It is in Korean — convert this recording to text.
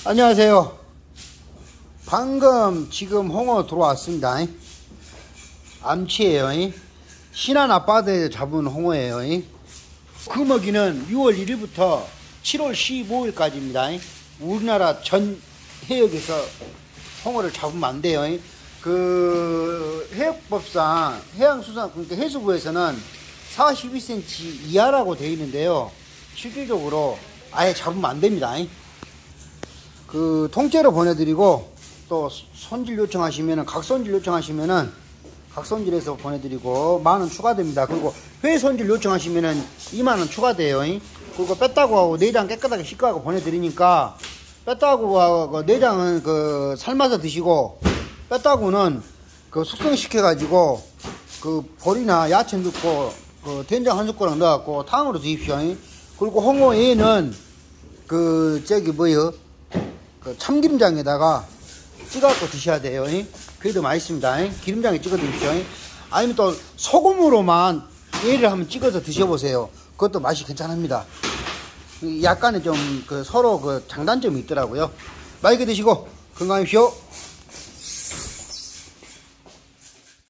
안녕하세요. 방금 지금 홍어 들어왔습니다. 암치예요. 신안 앞바다에 잡은 홍어예요. 그 먹이는 6월 1일부터 7월 15일까지입니다. 우리나라 전 해역에서 홍어를 잡으면 안 돼요. 그 해역법상 해양수산 그러니까 해수부에서는 42cm 이하라고 되어 있는데요. 실질적으로 아예 잡으면 안 됩니다. 그 통째로 보내드리고 또 손질 요청하시면은 각손질 요청하시면은 각손질해서 보내드리고 10,000원 추가됩니다. 그리고 회 손질 요청하시면은 20,000원 추가돼요. 그리고 뺐다고 하고 내장 깨끗하게 씻고 하고 보내드리니까 뺐다고 하고 내장은 그 삶아서 드시고 뺐다고는 그 숙성시켜 가지고 그 보리나 야채 넣고 그 된장 한 숟가락 넣어갖고 탕으로 드십시오. 그리고 홍어 얘는 그 저기 뭐요 그 참기름장에다가 찍어갖고 드셔야 돼요. 그래도 맛있습니다. 기름장에 찍어 드십시오. 아니면 또 소금으로만 얘를 한번 찍어서 드셔보세요. 그것도 맛이 괜찮습니다. 약간의 좀 그 서로 그 장단점이 있더라고요. 맛있게 드시고 건강하십시오.